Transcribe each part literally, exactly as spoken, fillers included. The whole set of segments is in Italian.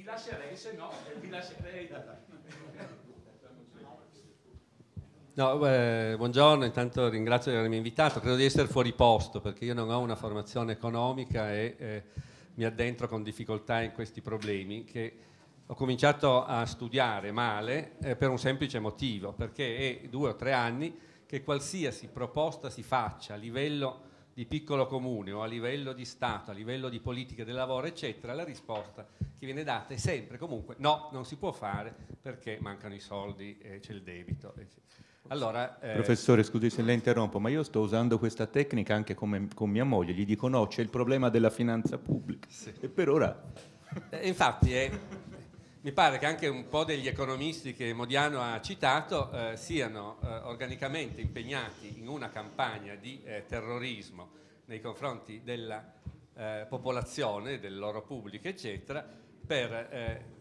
lascerei, se no vi lascerei. No, eh, buongiorno, intanto ringrazio di avermi invitato. Credo di essere fuori posto perché io non ho una formazione economica e eh, mi addentro con difficoltà in questi problemi che ho cominciato a studiare male eh, per un semplice motivo, perché è due o tre anni che qualsiasi proposta si faccia a livello di piccolo comune o a livello di Stato, a livello di politiche del lavoro, eccetera, la risposta che viene data è sempre comunque no, non si può fare perché mancano i soldi, eh, c'è il debito, eccetera. Allora, eh, Professore, scusi se le interrompo, ma io sto usando questa tecnica anche come, con mia moglie, gli dico no, c'è il problema della finanza pubblica. Sì. E per ora... Eh, infatti, eh, mi pare che anche un po' degli economisti che Modiano ha citato eh, siano eh, organicamente impegnati in una campagna di eh, terrorismo nei confronti della eh, popolazione, del loro pubblico, eccetera, per... Eh,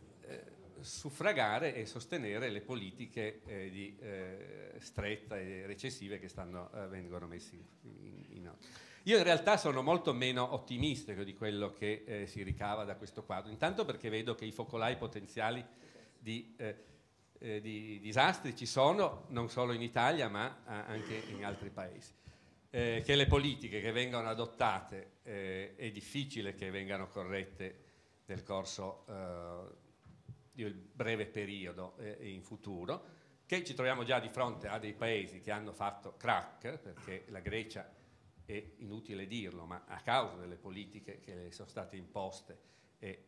suffragare e sostenere le politiche eh, di eh, stretta e recessive che stanno, eh, vengono messe in, in atto. Io in realtà sono molto meno ottimistico di quello che eh, si ricava da questo quadro, intanto perché vedo che i focolai potenziali di, eh, eh, di disastri ci sono non solo in Italia ma eh, anche in altri paesi. Eh, che le politiche che vengono adottate eh, è difficile che vengano corrette nel corso eh, il breve periodo e eh, in futuro, che ci troviamo già di fronte a dei paesi che hanno fatto crack, perché la Grecia, è inutile dirlo, ma a causa delle politiche che le sono state imposte è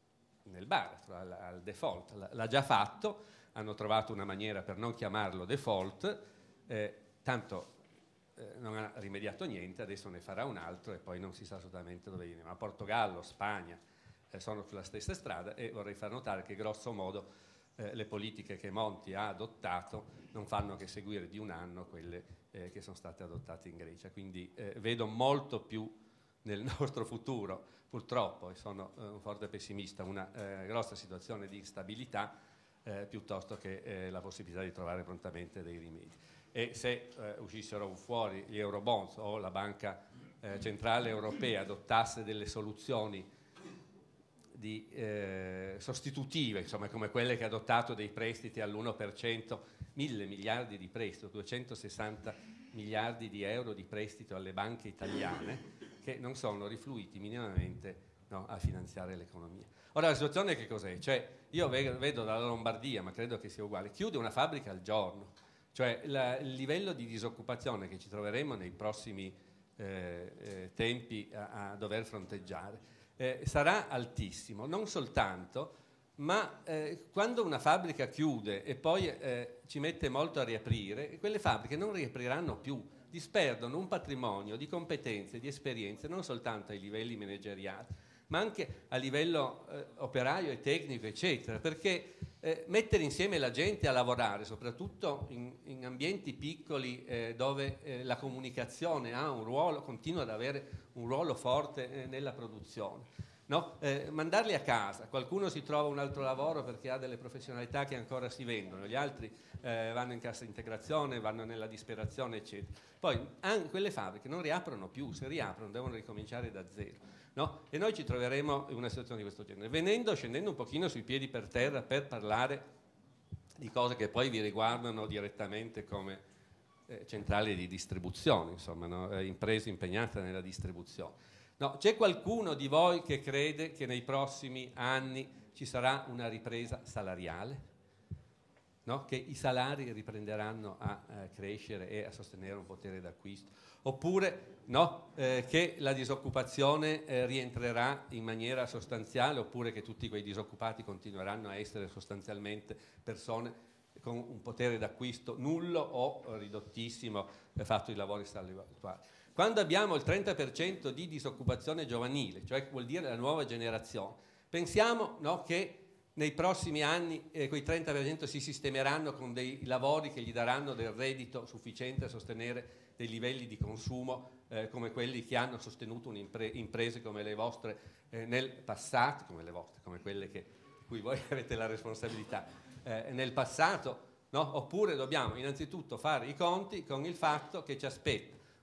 nel baratro, al, al default, l'ha già fatto, hanno trovato una maniera per non chiamarlo default, eh, tanto eh, non ha rimediato niente, adesso ne farà un altro e poi non si sa assolutamente dove viene, ma Portogallo, Spagna, sono sulla stessa strada e vorrei far notare che grosso modo eh, le politiche che Monti ha adottato non fanno che seguire di un anno quelle eh, che sono state adottate in Grecia, quindi eh, vedo molto più nel nostro futuro, purtroppo, e sono eh, un forte pessimista, una eh, grossa situazione di instabilità eh, piuttosto che eh, la possibilità di trovare prontamente dei rimedi. E se eh, uscissero fuori gli Eurobonds o la Banca eh, Centrale Europea adottasse delle soluzioni Di, eh, sostitutive, insomma, come quelle che ha adottato dei prestiti all'uno per cento, mille miliardi di prestito, duecentosessanta miliardi di euro di prestito alle banche italiane che non sono rifluiti minimamente no, a finanziare l'economia. Ora la situazione che cos'è? Cioè, io vedo, vedo dalla Lombardia, ma credo che sia uguale, chiude una fabbrica al giorno, cioè la, il livello di disoccupazione che ci troveremo nei prossimi eh, eh, tempi a, a dover fronteggiare Eh, sarà altissimo, non soltanto, ma eh, quando una fabbrica chiude e poi eh, ci mette molto a riaprire, quelle fabbriche non riapriranno più, disperdono un patrimonio di competenze, di esperienze, non soltanto ai livelli manageriali, ma anche a livello eh, operaio e tecnico, eccetera, perché eh, mettere insieme la gente a lavorare, soprattutto in, in ambienti piccoli eh, dove eh, la comunicazione ha un ruolo, continua ad avere un ruolo forte eh, nella produzione, no? eh, mandarli a casa, qualcuno si trova un altro lavoro perché ha delle professionalità che ancora si vendono, gli altri eh, vanno in cassa integrazione, vanno nella disperazione, eccetera. Poi anche quelle fabbriche non riaprono più, se riaprono devono ricominciare da zero. No? E noi ci troveremo in una situazione di questo genere, venendo, scendendo un pochino sui piedi per terra per parlare di cose che poi vi riguardano direttamente come eh, centrali di distribuzione, insomma, no? eh, imprese impegnate nella distribuzione. No, c'è qualcuno di voi che crede che nei prossimi anni ci sarà una ripresa salariale? No? Che i salari riprenderanno a eh, crescere e a sostenere un potere d'acquisto? Oppure no, eh, che la disoccupazione eh, rientrerà in maniera sostanziale, oppure che tutti quei disoccupati continueranno a essere sostanzialmente persone con un potere d'acquisto nullo o ridottissimo, eh, fatto i lavori saltuari. Quando abbiamo il trenta per cento di disoccupazione giovanile, cioè vuol dire la nuova generazione, pensiamo no, che nei prossimi anni eh, quei trenta per cento si sistemeranno con dei lavori che gli daranno del reddito sufficiente a sostenere dei livelli di consumo eh, come quelli che hanno sostenuto un'impre- imprese come le vostre eh, nel passato, come le vostre, come quelle che, di cui voi avete la responsabilità eh, nel passato, no? Oppure dobbiamo innanzitutto fare i conti con il fatto che ci aspetta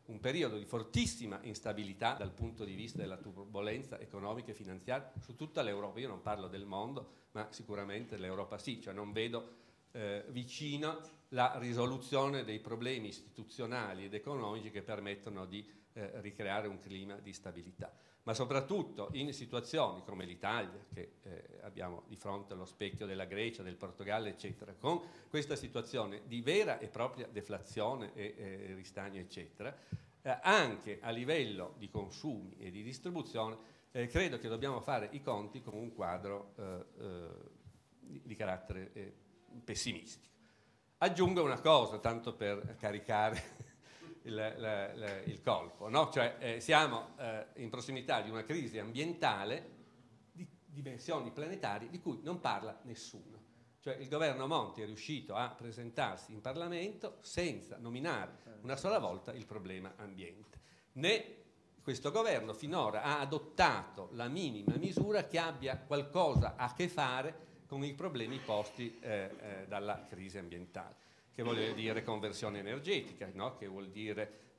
un periodo di fortissima instabilità dal punto di vista della turbolenza economica e finanziaria su tutta l'Europa. Io non parlo del mondo, ma sicuramente l'Europa sì, cioè non vedo eh, vicino la risoluzione dei problemi istituzionali ed economici che permettono di eh, ricreare un clima di stabilità. Ma soprattutto in situazioni come l'Italia, che eh, abbiamo di fronte allo specchio della Grecia, del Portogallo, eccetera, con questa situazione di vera e propria deflazione e eh, ristagno, eccetera, eh, anche a livello di consumi e di distribuzione, eh, credo che dobbiamo fare i conti con un quadro eh, eh, di, di carattere eh, pessimistico. Aggiungo una cosa, tanto per caricare Il, la, la, il colpo, no? Cioè, eh, siamo eh, in prossimità di una crisi ambientale di dimensioni planetarie di cui non parla nessuno. Cioè, il governo Monti è riuscito a presentarsi in Parlamento senza nominare una sola volta il problema ambiente. Né questo governo finora ha adottato la minima misura che abbia qualcosa a che fare con i problemi posti eh, eh, dalla crisi ambientale, che vuol dire conversione energetica, no? Che vuol dire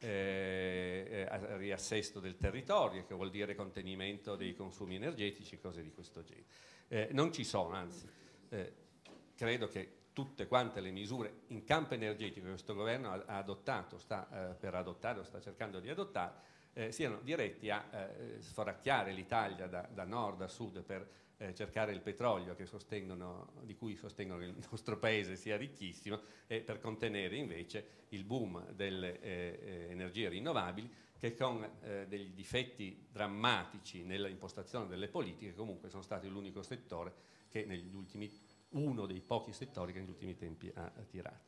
eh, eh, riassesto del territorio, che vuol dire contenimento dei consumi energetici, cose di questo genere. Eh, non ci sono, anzi, eh, credo che tutte quante le misure in campo energetico che questo governo ha, ha adottato, sta eh, per adottare o sta cercando di adottare, eh, siano diretti a eh, sforacchiare l'Italia da, da nord a sud per Eh, cercare il petrolio che sostengono, di cui sostengono che il nostro paese sia ricchissimo, e per contenere invece il boom delle eh, eh, energie rinnovabili, che con eh, degli difetti drammatici nella impostazione delle politiche comunque sono stati l'unico settore che negli ultimi, uno dei pochi settori che negli ultimi tempi ha, ha tirato.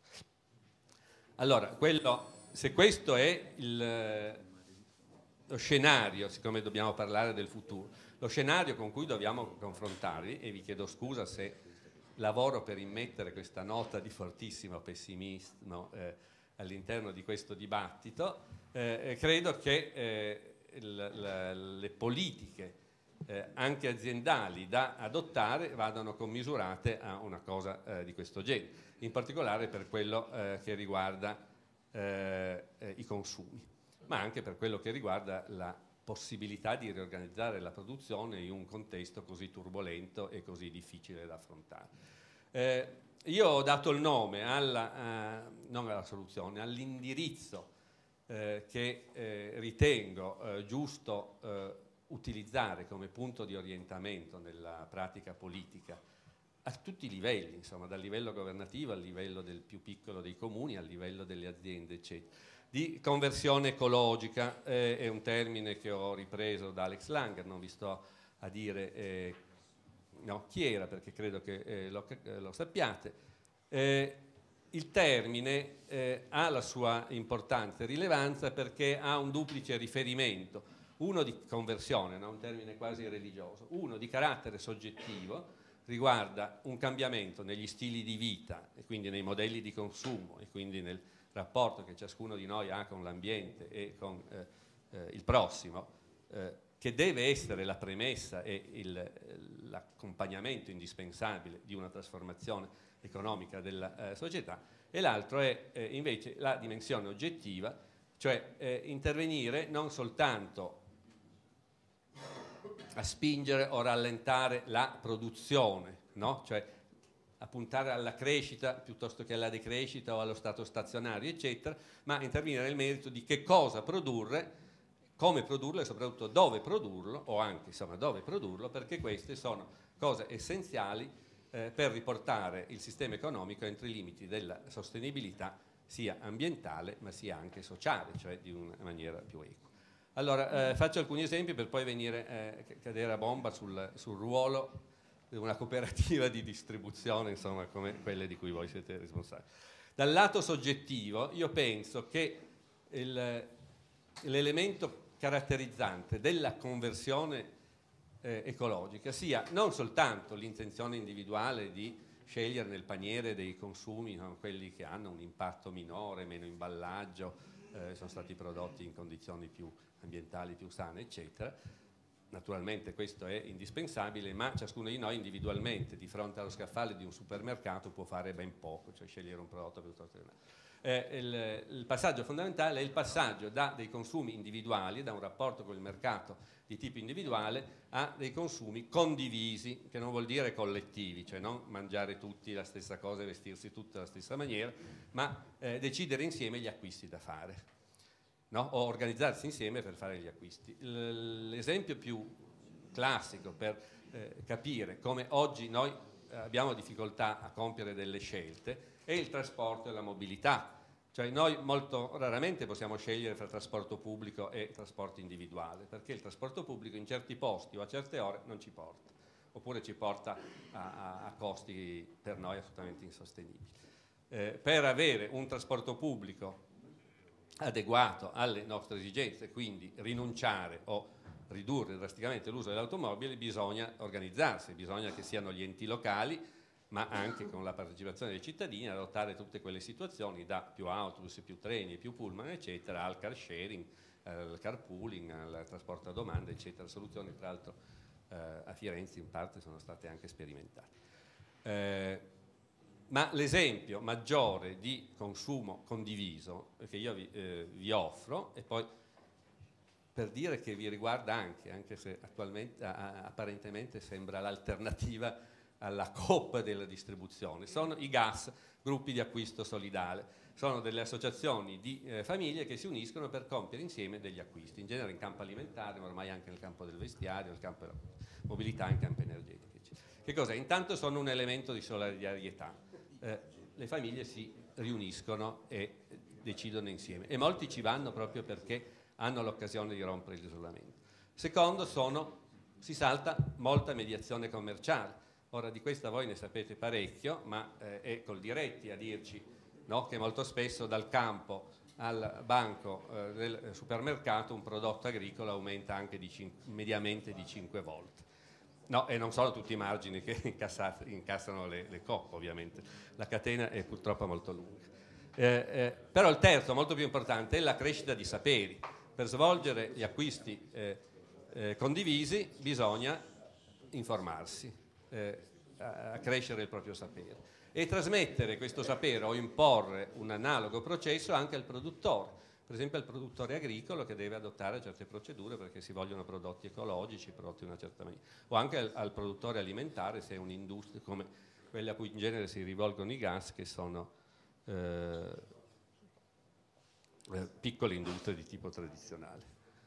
Allora, quello, se questo è il, lo scenario, siccome dobbiamo parlare del futuro, lo scenario con cui dobbiamo confrontarvi, e vi chiedo scusa se lavoro per immettere questa nota di fortissimo pessimismo eh, all'interno di questo dibattito, eh, credo che eh, il, la, le politiche eh, anche aziendali da adottare vadano commisurate a una cosa eh, di questo genere, in particolare per quello eh, che riguarda eh, eh, i consumi, ma anche per quello che riguarda la possibilità di riorganizzare la produzione in un contesto così turbolento e così difficile da affrontare. Eh, io ho dato il nome alla, uh, non alla soluzione, all'indirizzo eh, che eh, ritengo eh, giusto eh, utilizzare come punto di orientamento nella pratica politica a tutti i livelli, insomma, dal livello governativo al livello del più piccolo dei comuni, al livello delle aziende, eccetera. Di conversione ecologica, eh, è un termine che ho ripreso da Alex Langer, non vi sto a dire eh, no, chi era, perché credo che eh, lo, eh, lo sappiate. Eh, il termine eh, ha la sua importanza e rilevanza perché ha un duplice riferimento, uno di conversione, no? Un termine quasi religioso, uno di carattere soggettivo, riguarda un cambiamento negli stili di vita e quindi nei modelli di consumo e quindi nel rapporto che ciascuno di noi ha con l'ambiente e con eh, eh, il prossimo, eh, che deve essere la premessa e l'accompagnamento indispensabile di una trasformazione economica della eh, società, e l'altro è eh, invece la dimensione oggettiva, cioè eh, intervenire non soltanto a spingere o rallentare la produzione, no? Cioè a puntare alla crescita piuttosto che alla decrescita o allo stato stazionario, eccetera, ma intervenire nel merito di che cosa produrre, come produrlo e soprattutto dove produrlo, o anche insomma dove produrlo, perché queste sono cose essenziali eh, per riportare il sistema economico entro i limiti della sostenibilità sia ambientale ma sia anche sociale, cioè di una maniera più equa. Allora, eh, faccio alcuni esempi per poi venire eh, cadere a bomba sul, sul ruolo una cooperativa di distribuzione, insomma, come quelle di cui voi siete responsabili. Dal lato soggettivo, io penso che l'elemento caratterizzante della conversione eh, ecologica sia non soltanto l'intenzione individuale di scegliere nel paniere dei consumi, no, quelli che hanno un impatto minore, meno imballaggio, eh, sono stati prodotti in condizioni più ambientali, più sane, eccetera. Naturalmente questo è indispensabile, ma ciascuno di noi individualmente di fronte allo scaffale di un supermercato può fare ben poco, cioè scegliere un prodotto piuttosto che un altro. Eh, il, il passaggio fondamentale è il passaggio da dei consumi individuali, da un rapporto con il mercato di tipo individuale, a dei consumi condivisi, che non vuol dire collettivi, cioè non mangiare tutti la stessa cosa e vestirsi tutti alla stessa maniera, ma eh, decidere insieme gli acquisti da fare, no? O organizzarsi insieme per fare gli acquisti. L- l'esempio più classico per eh, capire come oggi noi abbiamo difficoltà a compiere delle scelte è il trasporto e la mobilità. Cioè noi molto raramente possiamo scegliere tra trasporto pubblico e trasporto individuale, perché il trasporto pubblico in certi posti o a certe ore non ci porta, oppure ci porta a, a, a costi per noi assolutamente insostenibili. Eh, per avere un trasporto pubblico adeguato alle nostre esigenze, quindi rinunciare o ridurre drasticamente l'uso dell'automobile, bisogna organizzarsi, bisogna che siano gli enti locali, ma anche con la partecipazione dei cittadini, adottare tutte quelle situazioni, da più autobus, più treni, più pullman, eccetera, al car sharing, al carpooling, al trasporto a domanda, eccetera. Soluzioni, tra l'altro, eh, a Firenze in parte sono state anche sperimentate. Eh, ma l'esempio maggiore di consumo condiviso che io vi, eh, vi offro, e poi per dire che vi riguarda anche, anche se attualmente a, apparentemente sembra l'alternativa alla Coop della distribuzione, sono i G A S, gruppi di acquisto solidale. Sono delle associazioni di eh, famiglie che si uniscono per compiere insieme degli acquisti, in genere in campo alimentare, ma ormai anche nel campo del vestiario, nel campo della mobilità, in campo energetico. Che cos'è? Intanto sono un elemento di solidarietà. Eh, le famiglie si riuniscono e decidono insieme, e molti ci vanno proprio perché hanno l'occasione di rompere l'isolamento. Secondo, sono, si salta molta mediazione commerciale. Ora, di questa voi ne sapete parecchio, ma eh, è Coldiretti a dirci, no, che molto spesso dal campo al banco eh, del supermercato un prodotto agricolo aumenta anche di mediamente di cinque volte. No, e non sono tutti i margini che incassano le, le Coop, ovviamente. La catena è purtroppo molto lunga. Eh, eh, però il terzo, molto più importante, è la crescita di saperi. Per svolgere gli acquisti eh, eh, condivisi bisogna informarsi, eh, a crescere il proprio sapere e trasmettere questo sapere o imporre un analogo processo anche al produttore, per esempio al produttore agricolo che deve adottare certe procedure perché si vogliono prodotti ecologici, prodotti in una certa maniera, o anche al, al produttore alimentare se è un'industria come quelle a cui in genere si rivolgono i G A S, che sono eh, eh, piccole industrie di tipo tradizionale.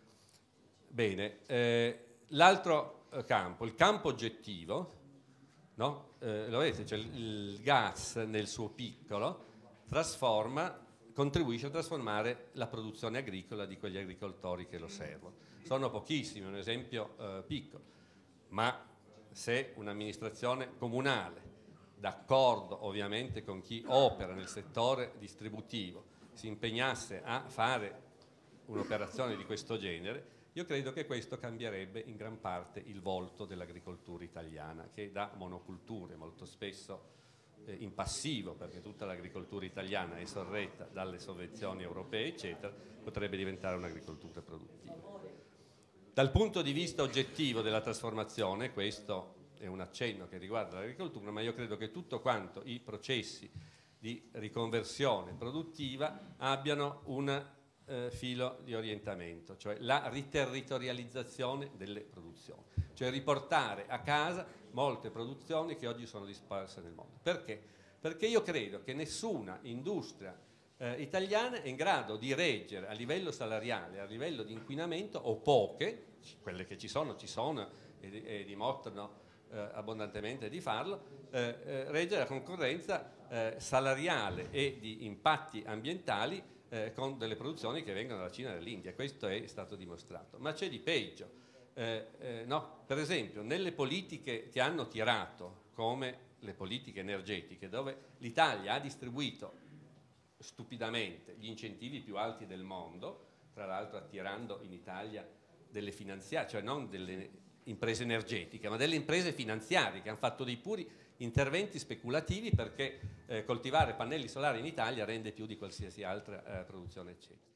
Bene, eh, l'altro campo, il campo oggettivo, no? Eh, lo vedete, cioè il gas nel suo piccolo trasforma, contribuisce a trasformare la produzione agricola di quegli agricoltori che lo servono. Sono pochissimi, un esempio eh, piccolo, ma se un'amministrazione comunale, d'accordo ovviamente con chi opera nel settore distributivo, si impegnasse a fare un'operazione di questo genere, io credo che questo cambierebbe in gran parte il volto dell'agricoltura italiana, che da monoculture molto spesso eh, in passivo, perché tutta l'agricoltura italiana è sorretta dalle sovvenzioni europee, eccetera, potrebbe diventare un'agricoltura produttiva. Dal punto di vista oggettivo della trasformazione, questo è un accenno che riguarda l'agricoltura, ma io credo che tutto quanto i processi di riconversione produttiva abbiano un Eh, filo di orientamento, cioè la riterritorializzazione delle produzioni, cioè riportare a casa molte produzioni che oggi sono disperse nel mondo. Perché? Perché io credo che nessuna industria eh, italiana è in grado di reggere a livello salariale, a livello di inquinamento, o poche, quelle che ci sono, ci sono e, e dimostrano eh, abbondantemente di farlo, eh, eh, reggere la concorrenza eh, salariale e di impatti ambientali Eh, con delle produzioni che vengono dalla Cina e dall'India. Questo è stato dimostrato. Ma c'è di peggio. Eh, eh, no, per esempio, nelle politiche che hanno tirato, come le politiche energetiche, dove l'Italia ha distribuito stupidamente gli incentivi più alti del mondo, tra l'altro attirando in Italia delle finanziarie, cioè non delle imprese energetiche, ma delle imprese finanziarie che hanno fatto dei puri interventi speculativi perché eh, coltivare pannelli solari in Italia rende più di qualsiasi altra eh, produzione, eccetera.